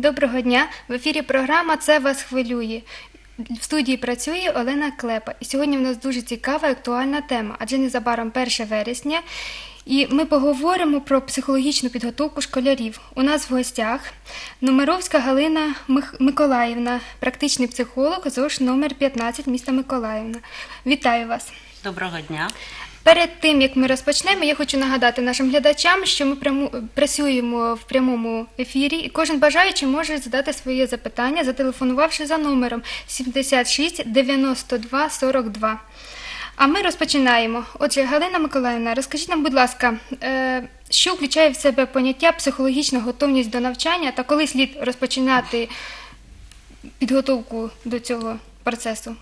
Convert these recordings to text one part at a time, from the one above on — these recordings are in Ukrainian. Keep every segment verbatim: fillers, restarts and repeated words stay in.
Доброго дня! В ефірі програма «Це вас хвилює». В студії працює Олена Клепа. І сьогодні в нас дуже цікава і актуальна тема, адже незабаром перше вересня. І ми поговоримо про психологічну підготовку школярів. У нас в гостях Номеровська Галина Мих... Миколаївна, практичний психолог, ЗОШ номер п'ятнадцять, міста Миколаївна. Вітаю вас! Доброго дня! Перед тим, як ми розпочнемо, я хочу нагадати нашим глядачам, що ми пряму, працюємо в прямому ефірі, і кожен бажаючий може задати своє запитання, зателефонувавши за номером сімдесят шість дев'яносто два сорок два. А ми розпочинаємо. Отже, Галина Миколаївна, розкажіть нам, будь ласка, що включає в себе поняття психологічна готовність до навчання та коли слід розпочинати підготовку до цього процесу?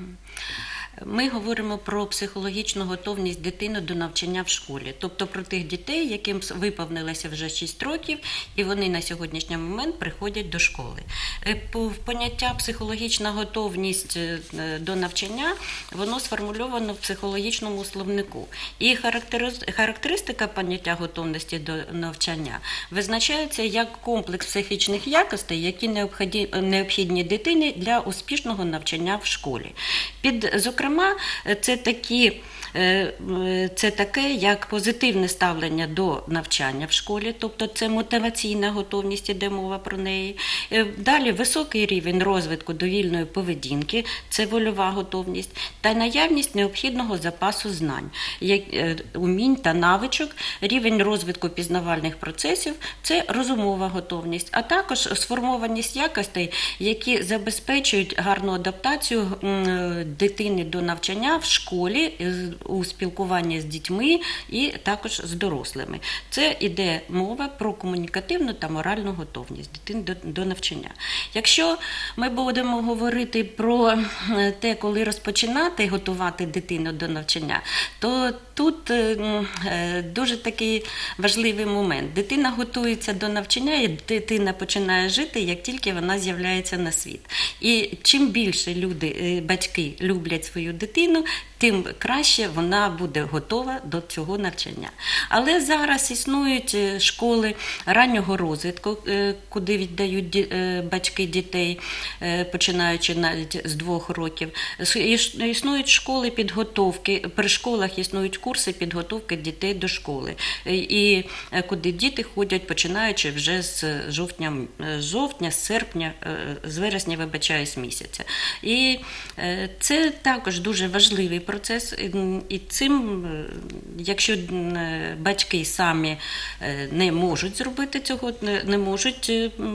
Ми говоримо про психологічну готовність дитини до навчання в школі, тобто про тих дітей, яким виповнилося вже шість років, і вони на сьогоднішній момент приходять до школи. Поняття психологічна готовність до навчання, воно сформульовано в психологічному словнику. І характеристика поняття готовності до навчання визначається як комплекс психічних якостей, які необхідні дитині для успішного навчання в школі. Під, зокрема, це такі, це таке, як позитивне ставлення до навчання в школі, тобто це мотиваційна готовність, іде мова про неї. Далі високий рівень розвитку довільної поведінки, це вольова готовність, та наявність необхідного запасу знань, умінь та навичок, рівень розвитку пізнавальних процесів, це розумова готовність, а також сформованість якостей, які забезпечують гарну адаптацію дитини до навчання в школі, у спілкуванні з дітьми і також з дорослими. Це іде мова про комунікативну та моральну готовність дитини до, до навчання. Якщо ми будемо говорити про те, коли розпочинати готувати дитину до навчання, то тут дуже такий важливий момент. Дитина готується до навчання, і дитина починає жити, як тільки вона з'являється на світ. І чим більше люди, батьки люблять свою дитину, тим краще вона буде готова до цього навчання. Але зараз існують школи раннього розвитку, куди віддають батьки дітей, починаючи навіть з двох років. Існують школи підготовки, при школах існують курси підготовки дітей до школи, і куди діти ходять, починаючи вже з жовтня, жовтня, з серпня, з вересня, вибачаюсь, місяця. І це також дуже важливий процес, і цим, якщо батьки самі не можуть зробити цього, не можуть,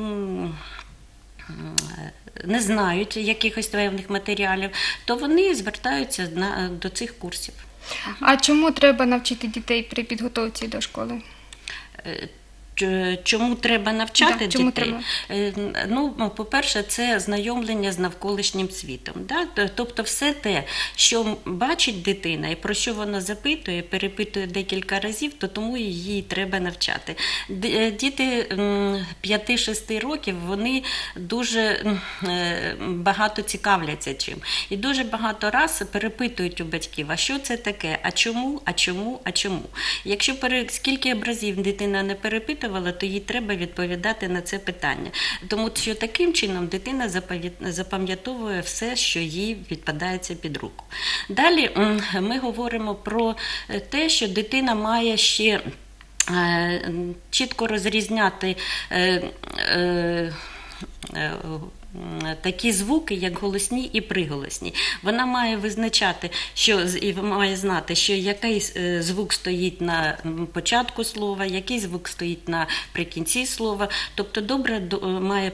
не знають якихось певних матеріалів, то вони звертаються на, до цих курсів. А чому треба навчити дітей при підготовці до школи? Чому треба навчати да, чому дітей? Треба? Ну, по-перше, це знайомлення з навколишнім світом. Да? Тобто все те, що бачить дитина і про що вона запитує, перепитує декілька разів, то тому її треба навчати. Діти п'яти-шести років, вони дуже багато цікавляться чим. І дуже багато раз перепитують у батьків, а що це таке, а чому, а чому, а чому. Якщо скільки б разів дитина не перепитує, то їй треба відповідати на це питання. Тому що таким чином дитина запам'ятовує все, що їй відпадається під руку. Далі ми говоримо про те, що дитина має ще чітко розрізняти такі звуки, як голосні і приголосні. Вона має визначати, що, і має знати, що який звук стоїть на початку слова, який звук стоїть наприкінці слова. Тобто добре має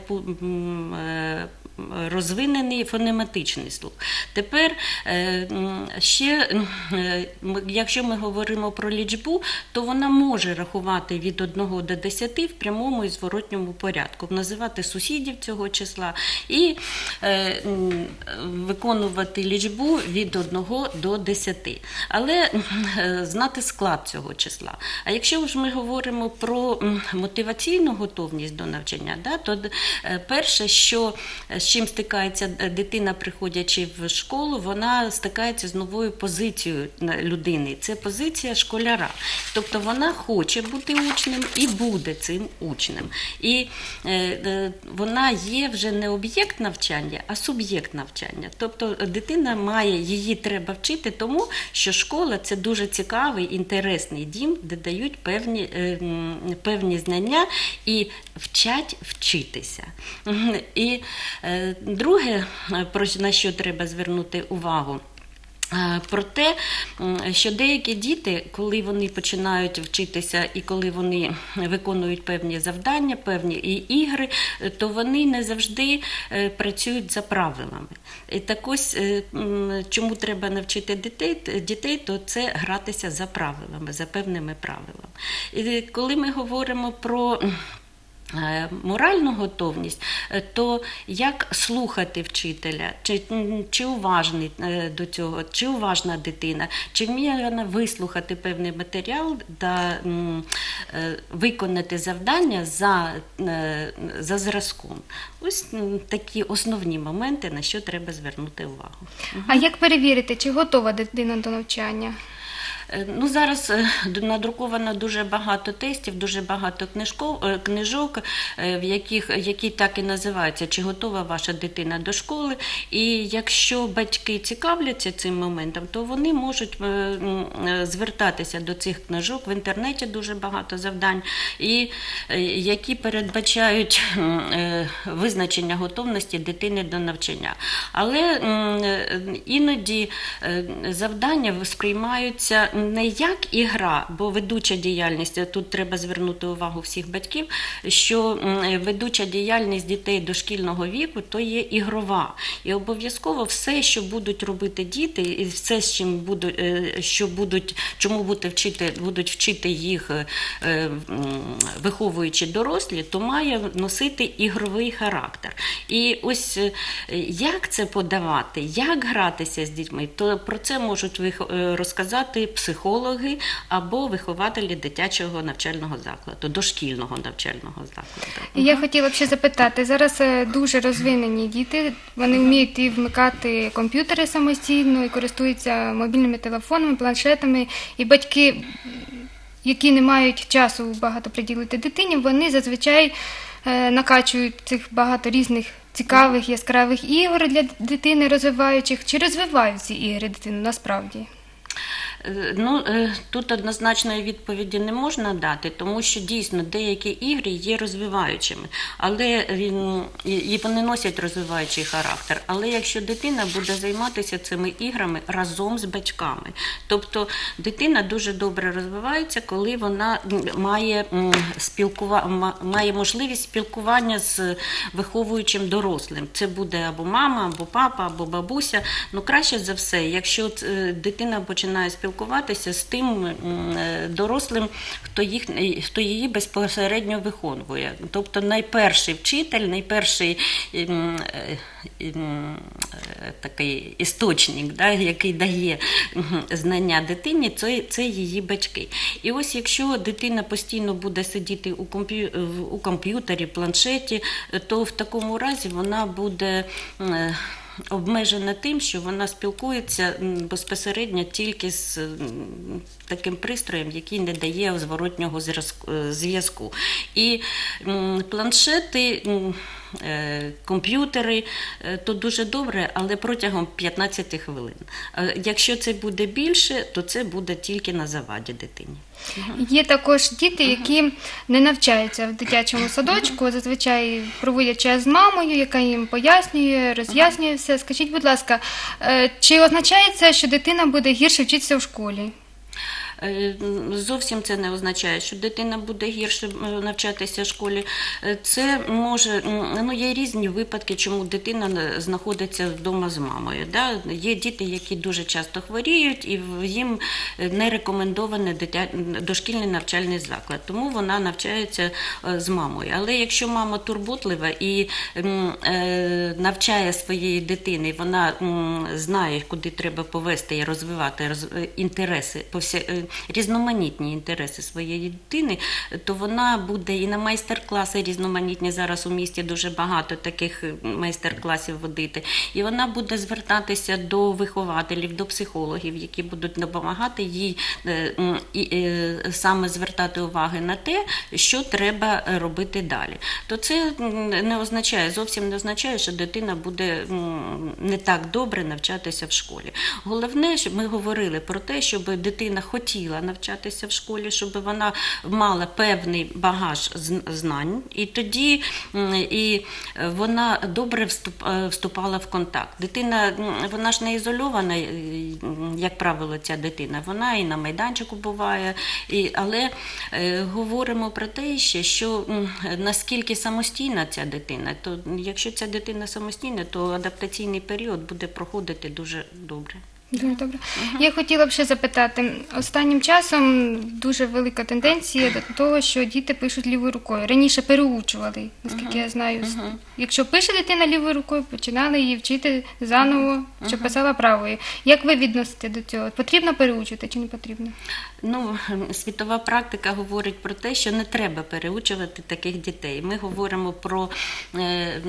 розвинений фонематичний слух. Тепер ще, якщо ми говоримо про лічбу, то вона може рахувати від одного до десяти в прямому і зворотньому порядку, називати сусідів цього числа і виконувати лічбу від одного до десяти. Але знати склад цього числа. А якщо ж ми говоримо про мотиваційну готовність до навчання, да, то перше, що з чим стикається дитина, приходячи в школу, вона стикається з новою позицією людини. Це позиція школяра. Тобто вона хоче бути учнем і буде цим учнем. І е, вона є вже не об'єкт навчання, а суб'єкт навчання. Тобто дитина має, її треба вчити тому, що школа – це дуже цікавий, інтересний дім, де дають певні, е, певні знання і вчать вчитися. І е, друге, про на що треба звернути увагу, про те, що деякі діти, коли вони починають вчитися і коли вони виконують певні завдання, певні ігри, то вони не завжди працюють за правилами. І так ось, чому треба навчити дітей, дітей, то це гратися за правилами, за певними правилами. І коли ми говоримо про моральну готовність, то як слухати вчителя, чи, чи уважний до цього, чи уважна дитина, чи вміє вона вислухати певний матеріал та виконати завдання за, за зразком. Ось такі основні моменти, на що треба звернути увагу. А як перевірити, чи готова дитина до навчання? Ну, зараз надруковано дуже багато тестів, дуже багато книжков, книжок, в яких, які так і називаються, чи готова ваша дитина до школи. І якщо батьки цікавляться цим моментом, то вони можуть звертатися до цих книжок. В інтернеті дуже багато завдань, і які передбачають визначення готовності дитини до навчання. Але іноді завдання сприймаються не як ігра, бо ведуча діяльність, тут треба звернути увагу всіх батьків, що ведуча діяльність дітей дошкільного віку, то є ігрова. І обов'язково все, що будуть робити діти, і все, з чим будуть, що будуть, чому будуть вчити, будуть вчити їх, виховуючи дорослі, то має носити ігровий характер. І ось як це подавати, як гратися з дітьми, то про це можуть розказати психологи або вихователі дитячого навчального закладу, дошкільного навчального закладу. І я хотіла б ще запитати, зараз дуже розвинені діти, вони вміють і вмикати комп'ютери самостійно, і користуються мобільними телефонами, планшетами, і батьки, які не мають часу багато приділити дитині, вони зазвичай накачують цих багато різних цікавих, яскравих ігор для дитини розвиваючих. Чи розвивають ці ігри дитину насправді? Ну, тут однозначної відповіді не можна дати, тому що дійсно деякі ігри є розвиваючими, але він, і вони носять розвиваючий характер. Але якщо дитина буде займатися цими іграми разом з батьками, тобто дитина дуже добре розвивається, коли вона має, спілкува... має можливість спілкування з виховуючим дорослим. Це буде або мама, або папа, або бабуся. Ну, краще за все, якщо дитина починає спілкуватися з тим дорослим, хто, їх, хто її безпосередньо виховує. Тобто найперший вчитель, найперший ем, ем, такий істочник, да, який дає знання дитині, це, це її батьки. І ось якщо дитина постійно буде сидіти у, комп'ю, у комп'ютері, планшеті, то в такому разі вона буде обмежена тим, що вона спілкується безпосередньо тільки з таким пристроєм, який не дає зворотнього зв'язку. І планшети, комп'ютери – то дуже добре, але протягом п'ятнадцяти хвилин. Якщо це буде більше, то це буде тільки на заваді дитині. Є також діти, які не навчаються в дитячому садочку, зазвичай проводять час з мамою, яка їм пояснює, роз'яснює все. Скажіть, будь ласка, чи означає це, що дитина буде гірше вчитися в школі? Зовсім це не означає, що дитина буде гірше навчатися в школі. Це може, ну, є різні випадки, чому дитина знаходиться вдома з мамою. Да? Є діти, які дуже часто хворіють, і їм не рекомендований дитя... дошкільний навчальний заклад, тому вона навчається з мамою. Але якщо мама турботлива і е, навчає своєї дитини, вона м, знає, куди треба повести і розвивати роз... інтереси, повся... різноманітні інтереси своєї дитини, то вона буде і на майстер-класи різноманітні, зараз у місті дуже багато таких майстер-класів водити, і вона буде звертатися до вихователів, до психологів, які будуть допомагати їй і саме звертати увагу на те, що треба робити далі. То це не означає, зовсім не означає, що дитина буде не так добре навчатися в школі. Головне, щоб ми говорили про те, щоб дитина хотіла навчатися в школі, щоб вона мала певний багаж знань, і тоді і вона добре вступала в контакт. Дитина, вона ж не ізольована, як правило, ця дитина, вона і на майданчику буває, і, але е, говоримо про те ще, що наскільки самостійна ця дитина, то якщо ця дитина самостійна, то адаптаційний період буде проходити дуже добре. Дуже добре. Ага. Я хотіла б ще запитати, останнім часом дуже велика тенденція до того, що діти пишуть лівою рукою. Раніше переучували, наскільки ага. я знаю. Ага. Якщо пише дитина лівою рукою, починали її вчити заново, щоб ага. писала правою. Як ви відносите до цього? Потрібно переучувати чи не потрібно? Ну, світова практика говорить про те, що не треба переучувати таких дітей. Ми говоримо про е,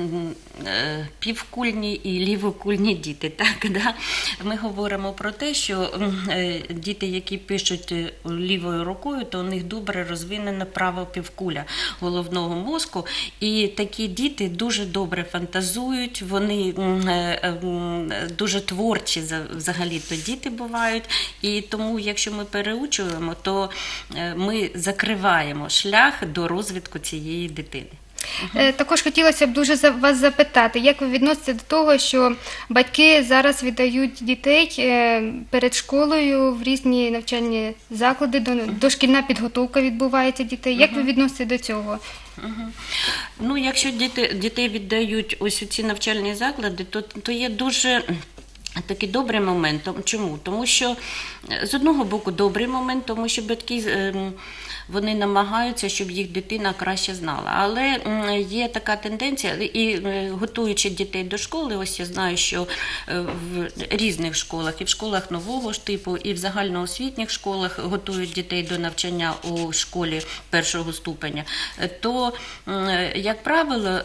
е, півкульні і лівокульні діти. Так, да? Ми говоримо про те, що е, діти, які пишуть лівою рукою, то у них добре розвинена права півкуля головного мозку. І такі діти дуже добре фантазують, вони е, е, дуже творчі взагалі-то діти бувають. І тому, якщо ми переучуємо, то ми закриваємо шлях до розвитку цієї дитини. Угу. Також хотілося б дуже вас запитати, як ви відносите до того, що батьки зараз віддають дітей перед школою в різні навчальні заклади, дошкільна підготовка відбувається дітей. Як угу. ви відносите до цього? Угу. Ну, якщо діти, дітей віддають ось у ці навчальні заклади, то, то є дуже... такий добрий момент. Чому? Тому що, з одного боку, добрий момент, тому що батьки, вони намагаються, щоб їх дитина краще знала. Але є така тенденція, і готуючи дітей до школи, ось я знаю, що в різних школах, і в школах нового ж типу, і в загальноосвітніх школах готують дітей до навчання у школі першого ступеня, то, як правило,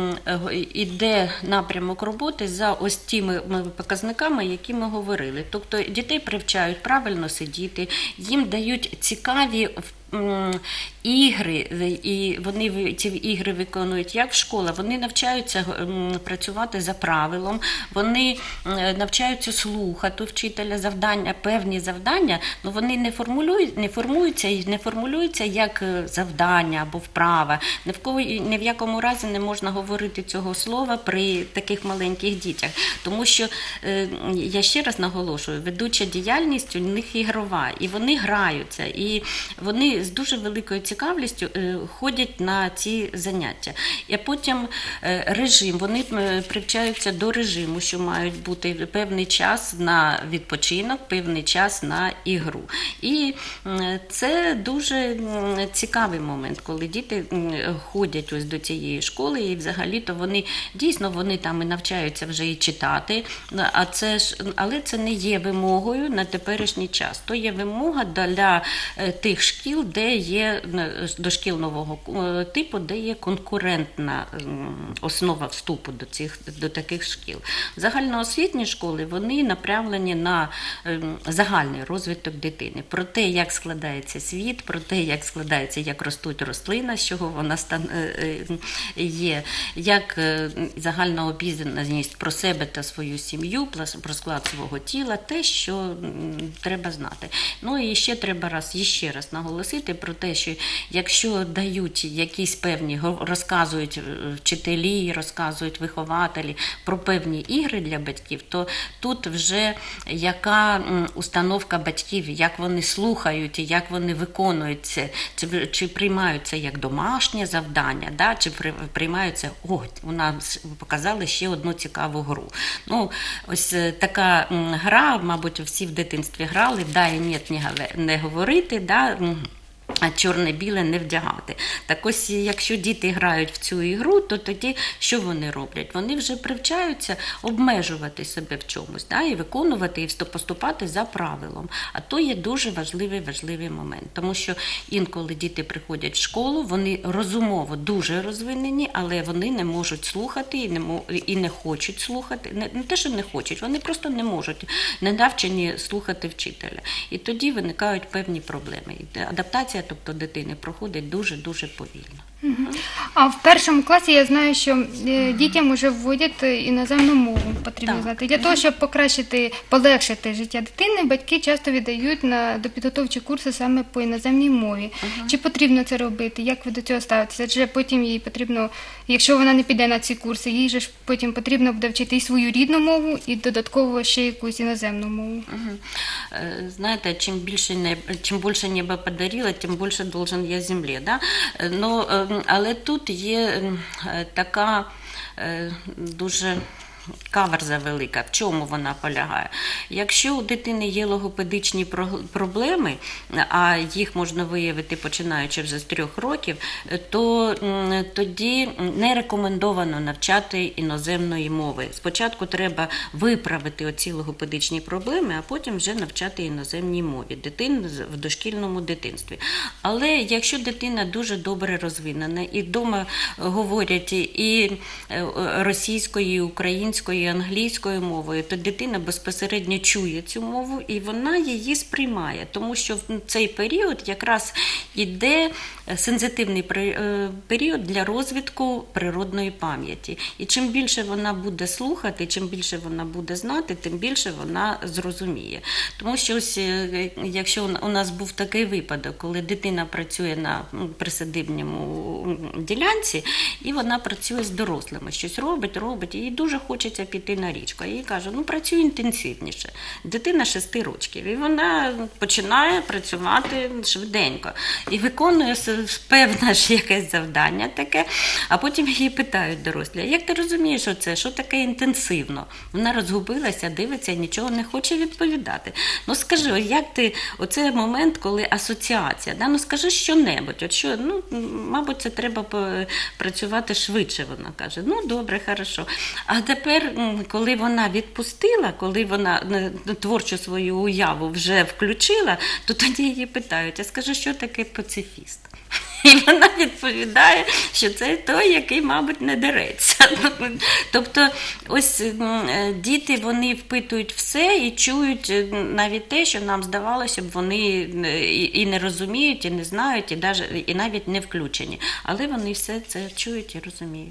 іде напрямок роботи за ось тими показниками, які ми говорили. Тобто дітей привчають правильно сидіти, їм дають цікаві ігри, і вони ці ігри виконують як в школі, вони навчаються працювати за правилом, вони навчаються слухати вчителя завдання, певні завдання, але вони не формулюють, не формуються і не формулюються як завдання або вправа. Ні в кого, ні в якому разі не можна говорити цього слова при таких маленьких дітях, тому що, я ще раз наголошую, ведуча діяльність у них ігрова, і вони граються, і вони з дуже великою цікавістю ходять на ці заняття. І потім режим, вони привчаються до режиму, що мають бути певний час на відпочинок, певний час на ігру. І це дуже цікавий момент, коли діти ходять ось до цієї школи, і взагалі-то вони, дійсно, вони там і навчаються вже і читати, а це ж, але це не є вимогою на теперішній час. То є вимога для тих шкіл, де є дошкільного типу, де є конкурентна основа вступу до цих до таких шкіл. Загальноосвітні школи, вони направлені на загальний розвиток дитини, про те, як складається світ, про те, як складається, як ростуть рослина, з чого вона є, як загальна обізнаність про себе та свою сім'ю, про склад свого тіла, те, що треба знати. Ну і ще треба раз, ще раз наголосити про те, що якщо дають якісь певні, розказують вчителі, розказують вихователі про певні ігри для батьків, то тут вже яка установка батьків, як вони слухають, як вони виконують це, чи, чи приймаються як домашнє завдання, да, чи приймаються, о, у нас показали ще одну цікаву гру. Ну, ось така гра, мабуть, всі в дитинстві грали, да і ні, не говорити, да, а чорне-біле не вдягати. Так ось, якщо діти грають в цю ігру, то тоді що вони роблять? Вони вже привчаються обмежувати себе в чомусь, да, і виконувати, і поступати за правилом. А то є дуже важливий, важливий момент. Тому що інколи діти приходять в школу, вони розумово дуже розвинені, але вони не можуть слухати і не, і не хочуть слухати. Не, не те, що не хочуть, вони просто не можуть, не навчені слухати вчителя. І тоді виникають певні проблеми. Адаптація, тобто дитини, проходить дуже-дуже повільно. Мгм. А в першому класі я знаю, що е, дітям вже вводять е, іноземну мову, потрібно Так. знати. Для того, щоб покращити, полегшити життя дитини, батьки часто віддають на допідготовчі курси саме по іноземній мові. Чи потрібно це робити? Як ви до цього ставитеся? Адже потім їй потрібно, якщо вона не піде на ці курси, їй же ж потім потрібно буде вчити і свою рідну мову, і додатково ще якусь іноземну мову. Мгм. Е, Знаєте, чим більше небо, чим більше небо подарило, тим більше должен я землі. Да? Е, Ну, е, але тут є е, така е, дуже каверза велика. В чому вона полягає? Якщо у дитини є логопедичні про- проблеми, а їх можна виявити починаючи вже з трьох років, то м, тоді не рекомендовано навчати іноземної мови. Спочатку треба виправити оці логопедичні проблеми, а потім вже навчати іноземній мові дитин з- в дошкільному дитинстві. Але якщо дитина дуже добре розвинена і вдома говорять і е, російською, і українською, і англійською мовою, то дитина безпосередньо чує цю мову і вона її сприймає, тому що в цей період якраз йде сенситивний при- е, період для розвитку природної пам'яті. І чим більше вона буде слухати, чим більше вона буде знати, тим більше вона зрозуміє. Тому що ось, е, якщо у нас був такий випадок, коли дитина працює на м, присадибному м, ділянці, і вона працює з дорослими, щось робить, робить, і їй дуже хочеться піти на річку. А їй каже, ну працюй інтенсивніше. Дитина шести років, і вона починає працювати швиденько. І виконує с- певне ж якесь завдання таке, а потім її питають дорослі, як ти розумієш, що це, що таке інтенсивно? Вона розгубилася, дивиться, нічого не хоче відповідати. Ну скажи, ось як ти, оце момент, коли асоціація, да? Ну скажи що-небудь, от що, ну, мабуть, це треба по- працювати швидше, вона каже. Ну, добре, хорошо. А тепер, м, коли вона відпустила, коли вона е, творчу свою уяву вже включила, то тоді її питають, а скажи, що таке пацифіст? І вона відповідає, що це той, який, мабуть, не дереться. Тобто, ось м, е, діти, вони впитують все і чують е, навіть те, що нам здавалося б, вони е, і і не розуміють, і не знають, і, даже, і навіть не включені. Але вони все це чують і розуміють.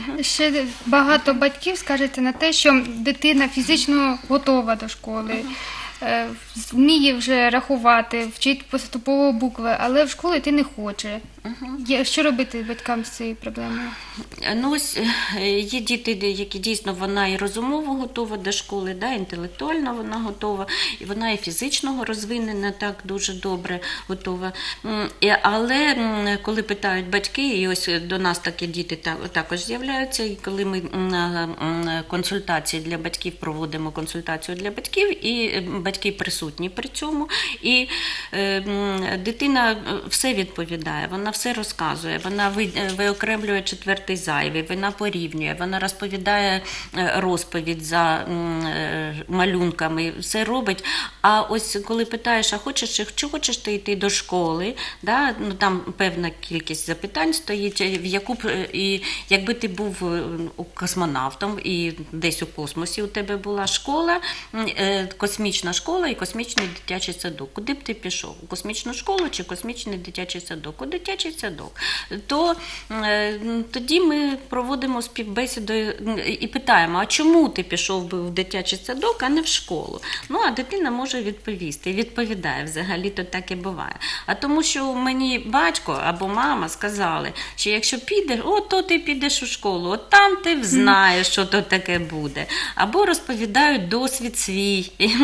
Ще багато батьків скажете на те, що дитина фізично готова до школи, е, вміє вже рахувати, вчить поступово букви, але в школу йти не хоче. Є- Що робити батькам з цією проблемою? Ну, ось е, є діти, де- які дійсно вона і розумово готова до школи, да, інтелектуально вона готова, і вона і фізично розвинена так дуже добре готова. М, і- Але м, коли питають батьки, і ось до нас такі діти та- також з'являються, і коли ми м, м, консультації для батьків проводимо консультацію для батьків, і е, батьки присутні при цьому, і е, м, дитина е, все відповідає, вона все розказує, вона ви- е, виокремлює четвертий зайвий, вона порівнює, вона розповідає е, розповідь за м, е, малюнками, все робить. А ось коли питаєш, а хочеш, чи хочеш ти йти до школи, да? Ну, там певна кількість запитань стоїть, в яку б, е, і якби ти був е, космонавтом і десь у космосі у тебе була школа, м, е, космічна школа і космічний дитячий садок. Куди б ти пішов? У космічну школу чи космічний дитячий садок? У дитячий садок. То е, тоді ми проводимо співбесіду і питаємо, а чому ти пішов би в дитячий садок, а не в школу? Ну, а дитина може відповісти. І відповідає, взагалі-то так і буває. А тому, що мені батько або мама сказали, що якщо підеш, о, то ти підеш у школу, от там ти знаєш, що то таке буде. Або розповідають досвід свій, як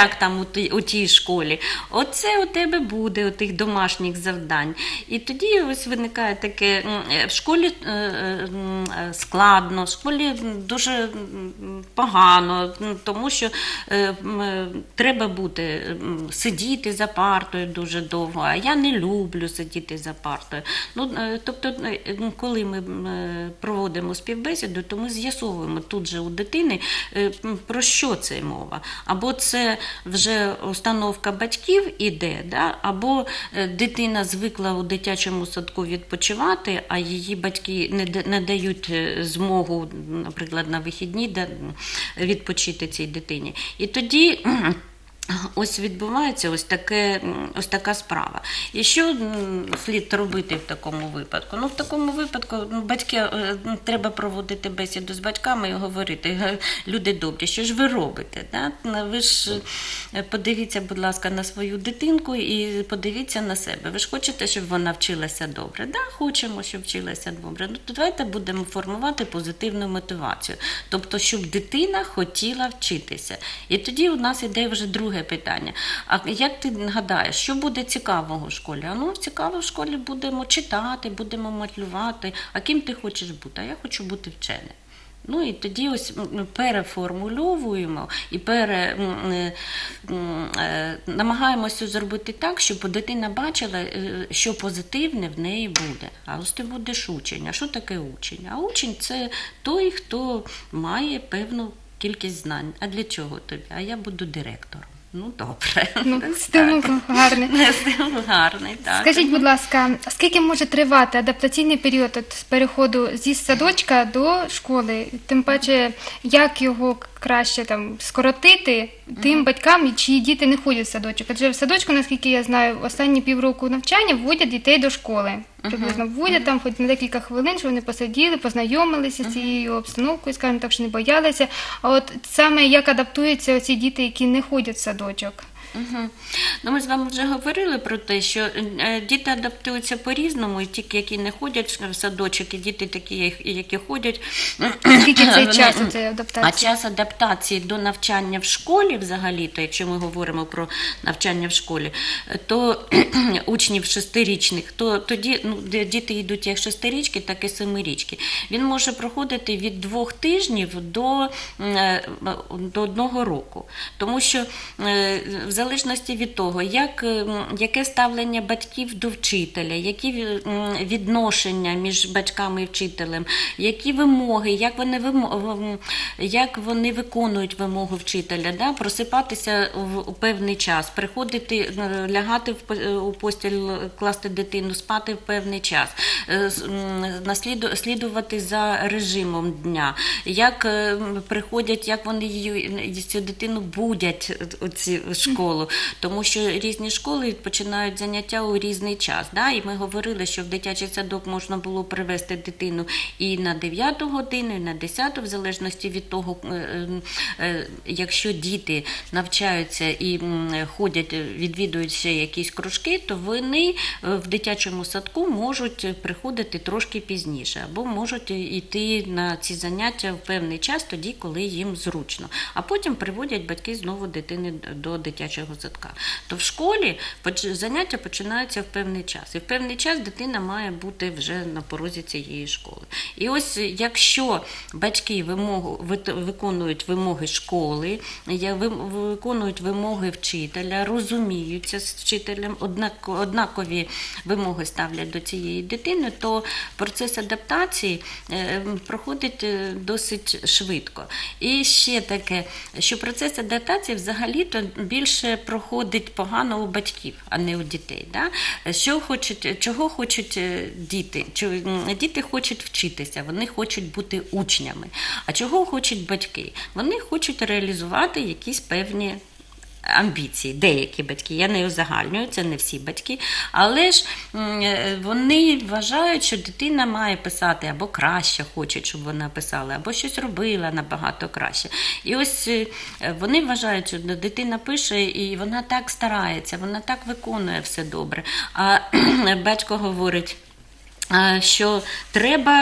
як там у тій, у тій школі. Оце у тебе буде, у тих домашніх завдань. І тоді ось виникає таке, в школі складно, в школі дуже погано, тому що треба бути, сидіти за партою дуже довго, а я не люблю сидіти за партою. Ну, тобто, коли ми проводимо співбесіду, то ми з'ясовуємо тут же у дитини, про що це мова. Або це вже установка батьків іде, да? Або дитина звикла у дитячому садку відпочивати, а її батьки не, не дають змогу, наприклад, на вихідні відпочити цій дитині. І тоді ось відбувається ось, таке, ось така справа. І що слід робити в такому випадку? Ну, в такому випадку ну, батьки, треба проводити бесіду з батьками і говорити, люди добрі, що ж ви робите? Да? Ви ж подивіться, будь ласка, на свою дитинку і подивіться на себе. Ви ж хочете, щоб вона вчилася добре? Да, хочемо, щоб вчилася добре. Ну, то давайте будемо формувати позитивну мотивацію. Тобто, щоб дитина хотіла вчитися. І тоді у нас іде вже друге питання. А як ти гадаєш, що буде цікавого в школі? А ну, цікаво в школі будемо читати, будемо малювати. А ким ти хочеш бути? А я хочу бути вченим. Ну і тоді ось переформульовуємо і пере, намагаємося зробити так, щоб дитина бачила, що позитивне в неї буде. А ось ти будеш учень. А що таке учень? А учень – це той, хто має певну кількість знань. А для чого тобі? А я буду директором. Ну, добре. Ну, стимул гарний. Стимул гарний, так. Скажіть, будь ласка, скільки може тривати адаптаційний період от, з переходу зі садочка до школи? Тим паче, як його краще там скоротити тим uh-huh. батькам, чиї діти не ходять в садочок? Адже в садочку, наскільки я знаю, останні півроку навчання вводять дітей до школи. Приблизно вводять uh-huh. там хоч на декілька хвилин, щоб вони посиділи, познайомилися uh-huh. з цією обстановкою, скажімо так, що не боялися. А от саме як адаптуються оці діти, які не ходять в садочок? Угу. Ну, ми з вами вже говорили про те, що діти адаптуються по-різному, і ті, які не ходять в садочок, і діти такі, які ходять. Скільки цей час у цій адаптації? А час адаптації до навчання в школі взагалі, то якщо ми говоримо про навчання в школі, то учнів шестирічних, то тоді ну, діти йдуть як шестирічки, так і семирічки. Він може проходити від двох тижнів до, до одного року. Тому що в залежності від того, як, яке ставлення батьків до вчителя, які відношення між батьками і вчителем, які вимоги, як вони, вимоги, як вони виконують вимогу вчителя, да? Просипатися в певний час, приходити, лягати в, у постіль, класти дитину, спати в певний час, слідувати за режимом дня, як приходять, як вони її, цю дитину будять у ці школи. Тому що різні школи починають заняття у різний час. Да? І ми говорили, що в дитячий садок можна було привести дитину і на дев'яту годину, і на десяту, в залежності від того, якщо діти навчаються і ходять, відвідують ще якісь кружки, то вони в дитячому садку можуть приходити трошки пізніше, або можуть йти на ці заняття в певний час, тоді, коли їм зручно. А потім приводять батьки знову дитини до дитячого садка. То в школі заняття починаються в певний час. І в певний час дитина має бути вже на порозі цієї школи. І ось якщо батьки вимогу, виконують вимоги школи, виконують вимоги вчителя, розуміються з вчителем, однакові вимоги ставлять до цієї дитини, то процес адаптації проходить досить швидко. І ще таке, що процес адаптації взагалі-то більше проходить погано у батьків, а не у дітей. Да? Що хочуть, чого хочуть діти? Діти хочуть вчитися, вони хочуть бути учнями. А чого хочуть батьки? Вони хочуть реалізувати якісь певні амбіції, деякі батьки, я не узагальнюю, це не всі батьки, але ж вони вважають, що дитина має писати або краще хочуть, щоб вона писала, або щось робила набагато краще. І ось вони вважають, що дитина пише, і вона так старається, вона так виконує все добре. А батько говорить, що треба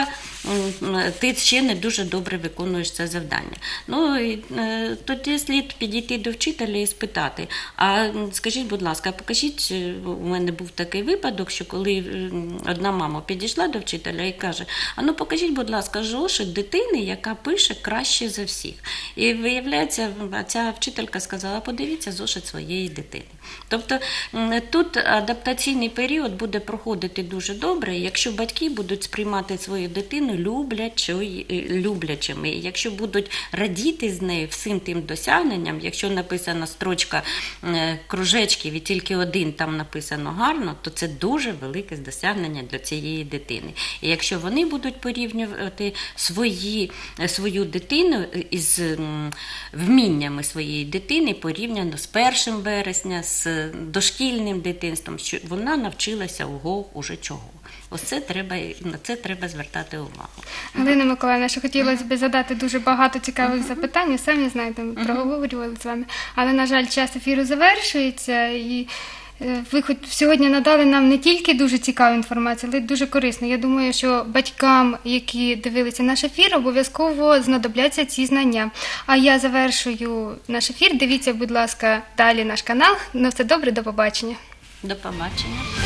м, ти ще не дуже добре виконуєш це завдання. Ну, і, е, тоді слід підійти до вчителя і спитати, а м, скажіть, будь ласка, покажіть, е, у мене був такий випадок, що коли м, одна мама підійшла до вчителя і каже, а ну покажіть, будь ласка, зошит дитини, яка пише краще за всіх. І виявляється, ця вчителька сказала, подивіться зошит своєї дитини. Тобто м, тут адаптаційний період буде проходити дуже добре, якщо батьки будуть сприймати свою дитину люблячою, люблячими, і якщо будуть радіти з нею всім тим досягненням, якщо написана строчка е, кружечків і тільки один там написано гарно, то це дуже велике досягнення для цієї дитини. І якщо вони будуть порівнювати свої, свою дитину із м, вміннями своєї дитини порівняно з першим вересня, з дошкільним дитинством, що вона навчилася ого уже чого. Ось це треба, на це треба звертати увагу. Галина Миколаївна, що хотілося б задати дуже багато цікавих запитань, ви самі знаєте, ми проговорювали з вами, але, на жаль, час ефіру завершується, і е, ви хоч сьогодні надали нам не тільки дуже цікаву інформацію, але й дуже корисну. Я думаю, що батькам, які дивилися наш ефір, обов'язково знадобляться ці знання. А я завершую наш ефір. Дивіться, будь ласка, далі наш канал. На все добре, до побачення. До побачення.